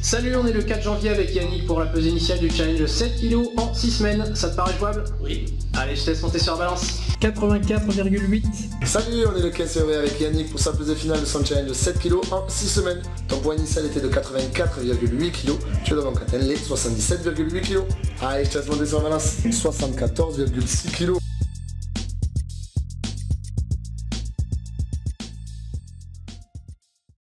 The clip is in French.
Salut, on est le 4 janvier avec Yannick pour la pesée initiale du challenge 7 kg en 6 semaines. Ça te paraît jouable? Oui. Allez, je te laisse monter sur la balance. 84,8. Salut, on est le 15 février avec Yannick pour sa pesée finale de son challenge de 7 kg en 6 semaines. Ton poids initial était de 84,8 kg. Tu dois donc atteindre les 77,8 kg. Allez, je te laisse monter sur la balance. 74,6 kg.